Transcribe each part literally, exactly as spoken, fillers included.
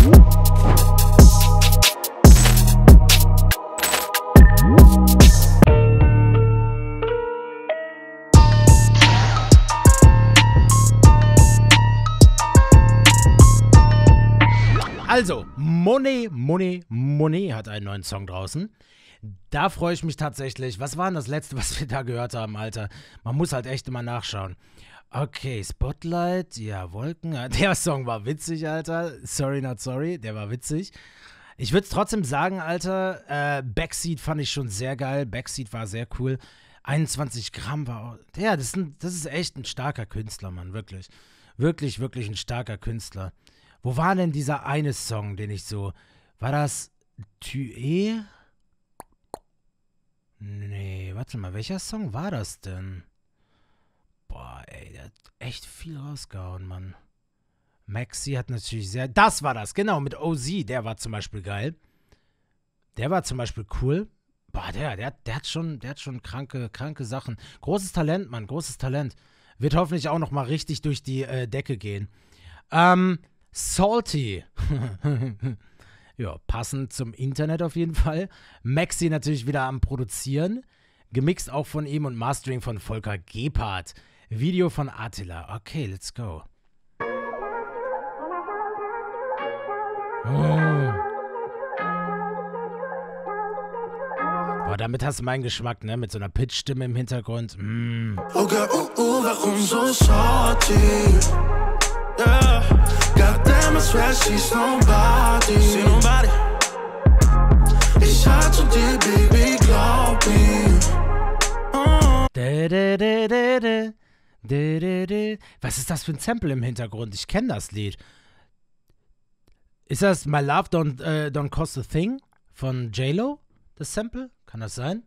Also, Monet, Monet, Monet hat einen neuen Song draußen. Da freue ich mich tatsächlich. Was war denn das letzte, was wir da gehört haben, Alter? Man muss halt echt immer nachschauen. Okay, Spotlight, ja, Wolken. Der Song war witzig, Alter. Sorry, not sorry, der war witzig. Ich würde es trotzdem sagen, Alter, äh, Backseat fand ich schon sehr geil. Backseat war sehr cool. einundzwanzig Gramm war auch, ja, das ist, ein, das ist echt ein starker Künstler, Mann, wirklich. Wirklich, wirklich ein starker Künstler. Wo war denn dieser eine Song, den ich so, war das Tue? Nee, warte mal, welcher Song war das denn? Boah, ey, der hat echt viel rausgehauen, Mann. Maxi hat natürlich sehr, das war das, genau, mit O Z, der war zum Beispiel geil. Der war zum Beispiel cool. Boah, der, der, der hat schon, der hat schon kranke, kranke Sachen. Großes Talent, Mann, großes Talent. Wird hoffentlich auch noch mal richtig durch die äh, Decke gehen. Ähm, Salty. Ja, passend zum Internet auf jeden Fall. Maxi natürlich wieder am Produzieren. Gemixt auch von ihm und Mastering von Volker Gebhardt. Video von Attila. Okay, let's go. Oh. Boah, damit hast du meinen Geschmack, ne? Mit so einer Pitch-Stimme im Hintergrund. Mm. Okay, oh, oh, warum so salty? Yeah. Goddamn, I swear she's nobody. See nobody. Ich hatte dir, Baby, glaub mir. Oh. De, de, de, de, de. De, de, de. Was ist das für ein Sample im Hintergrund? Ich kenne das Lied. Ist das My Love Don't, äh, Don't Cost a Thing von J-Lo? Das Sample? Kann das sein?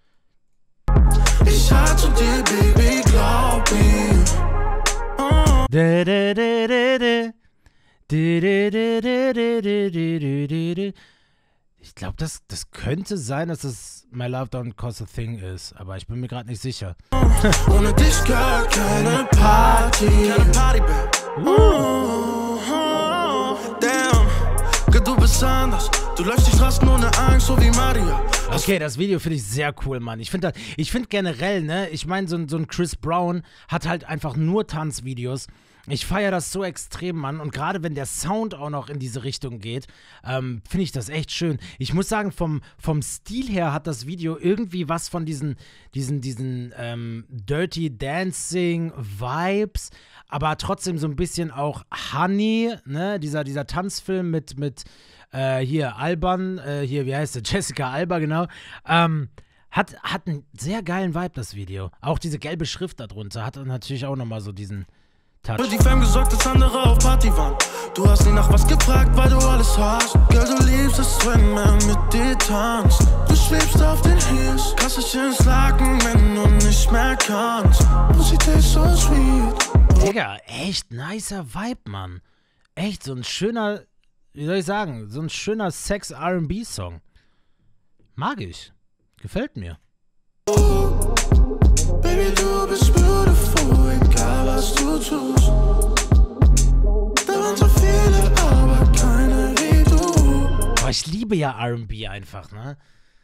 Ich hatte dir, Baby, glaub mir. Oh. De, de, de, de, de. De, de, de, de, de, de, de, de, de. Ich glaube, das, das könnte sein, dass es My Love Don't Cost a Thing ist, aber ich bin mir gerade nicht sicher. Ohne dich gar keine Party. Keine Party, babe. Oh, oh, damn. Du bist anders. Du läufst die Straßen ohne Angst, so wie Maria. Okay, das Video finde ich sehr cool, Mann. Ich finde ich find generell, ne, ich meine, so, so ein Chris Brown hat halt einfach nur Tanzvideos. Ich feiere das so extrem, Mann. Und gerade wenn der Sound auch noch in diese Richtung geht, ähm, finde ich das echt schön. Ich muss sagen, vom, vom Stil her hat das Video irgendwie was von diesen, diesen, diesen ähm, Dirty Dancing Vibes, aber trotzdem so ein bisschen auch Honey, ne? Dieser, dieser Tanzfilm mit, mit äh, hier Alban, äh, hier, wie heißt der? Jessica Alba, genau. Ähm, hat, hat einen sehr geilen Vibe, das Video. Auch diese gelbe Schrift darunter hat natürlich auch nochmal so diesen Touch. Die Fam gesagt, dass andere auf Party waren. Du hast nie nach was gefragt, weil du alles hast. Girl, du liebst es, wenn man mit dir tanzt. Du schwebst auf den Heels, klassisch ins Laken, wenn du nicht mehr kannst. Pussy tastes so sweet. Digga, echt nicer Vibe, Mann. Echt so ein schöner, wie soll ich sagen, so ein schöner Sex-R and B-Song. Mag ich. Gefällt mir. Oh, Baby, du bist beautiful, egal was du tust. Da waren so viele, aber keine wie du. Aber ich liebe ja R and B einfach, ne?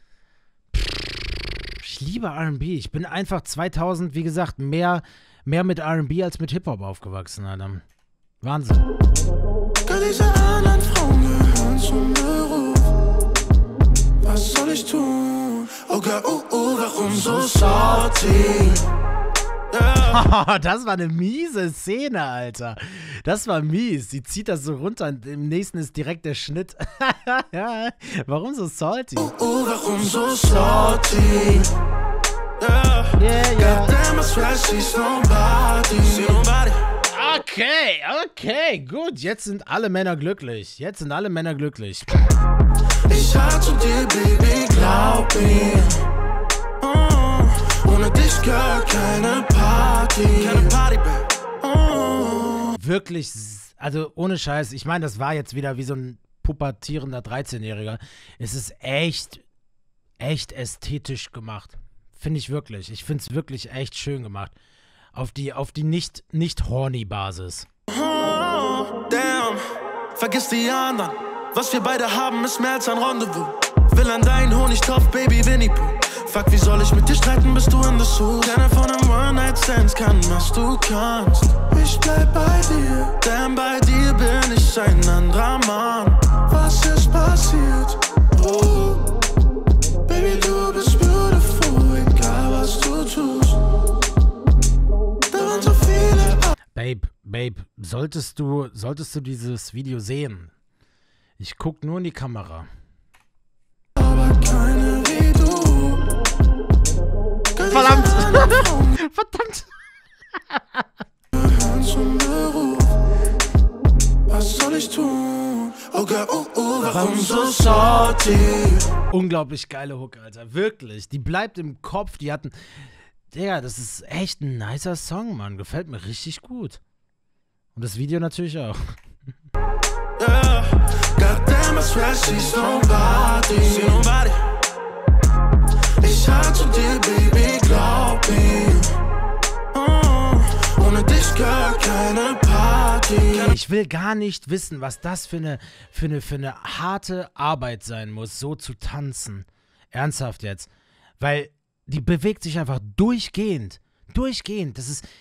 Ich liebe R and B. Ich bin einfach zweitausend, wie gesagt, mehr, mehr mit R and B als mit Hip-Hop aufgewachsen, Alter. Wahnsinn. All diese anderen Frauen gehören zum Beruf. Was soll ich tun? Okay, oh, oh, warum so salty? Yeah. Das war eine miese Szene, Alter. Das war mies. Sie zieht das so runter und im nächsten ist direkt der Schnitt. Warum so salty? Oh, oh, warum so salty? Yeah, yeah, yeah. Goddamn, I swear she's nobody. See nobody. Okay, okay, gut. Jetzt sind alle Männer glücklich. Jetzt sind alle Männer glücklich. Ich hatte dir, Baby, glaub mir. Oh, ohne dich gar keine Party. Keine Party, babe. Oh. Wirklich, also ohne Scheiß. Ich meine, das war jetzt wieder wie so ein pubertierender dreizehnjähriger. Es ist echt, echt ästhetisch gemacht. Finde ich wirklich. Ich finde es wirklich echt schön gemacht. Auf die, auf die nicht, nicht horny Basis. Oh, damn. vergiss die anderen. Was wir beide haben, ist mehr als ein Rendezvous. Will an deinen Honigtopf, Baby Winnie Pooh. Fuck, wie soll ich mit dir streiten, bist du in der Suche? Keiner von einem One-Night-Stands kann, was du kannst. Ich bleib bei dir, denn bei dir bin ich ein anderer Mann. Was ist passiert? Oh, Baby, du bist beautiful, egal was du tust. Da waren so viele... Babe, Babe, solltest du, solltest du dieses Video sehen? Ich guck nur in die Kamera. Aber keine wie du. Verdammt! Verdammt! Was soll ich tun? Okay, oh, oh, warum so salty? Unglaublich geile Hook, Alter. Wirklich. Die bleibt im Kopf. Die hatten... Digga, das ist echt ein nicer Song, Mann. Gefällt mir richtig gut. Und das Video natürlich auch. Yeah, goddamn, I swear she's nobody. See nobody. Ich hab zu dir, Baby, glaub mir. Oh, ohne dich gar keine Party. Ich will gar nicht wissen, was das für eine, für eine, für eine harte Arbeit sein muss, so zu tanzen. Ernsthaft jetzt. Weil die bewegt sich einfach durchgehend. Durchgehend. Das ist...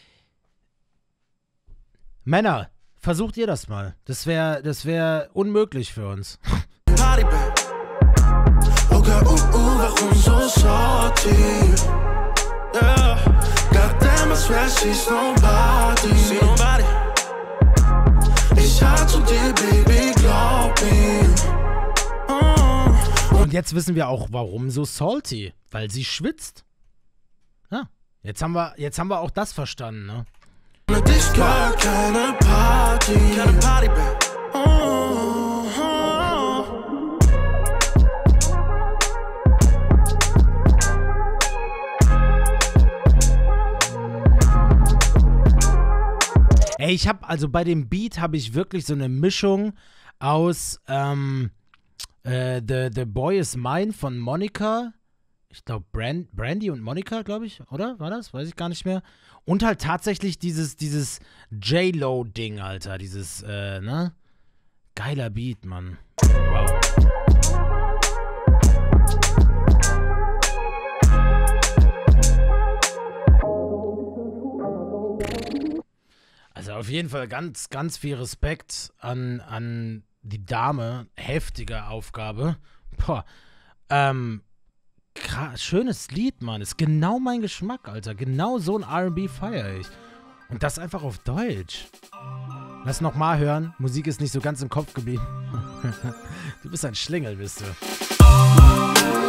Männer, versucht ihr das mal. Das wäre das wär unmöglich für uns. Party, babe. Okay, uh, uh, warum so salty? Yeah, goddamn, I swear she's nobody. See nobody. Ich hab zu dir, Baby, glaub mir. Oh. Und jetzt wissen wir auch, warum so salty. Weil sie schwitzt. Ja, jetzt haben wir, jetzt haben wir auch das verstanden, ne? Ohne dich gar keine Party. Keine Party, babe. Oh, oh. Ey, ich habe, also bei dem Beat habe ich wirklich so eine Mischung aus ähm, äh, The, The Boy Is Mine von Monica. Ich glaube, Brand, Brandy und Monica, glaube ich, oder? War das? Weiß ich gar nicht mehr. Und halt tatsächlich dieses, dieses J-Lo-Ding, Alter. Dieses, äh, ne? Geiler Beat, Mann. Wow. Also auf jeden Fall ganz, ganz viel Respekt an, an die Dame. Heftige Aufgabe. Boah. Ähm, schönes Lied, Mann. Ist genau mein Geschmack, Alter. Genau so ein R and B feiere ich. Und das einfach auf Deutsch. Lass nochmal hören. Musik ist nicht so ganz im Kopf geblieben. Du bist ein Schlingel, bist du.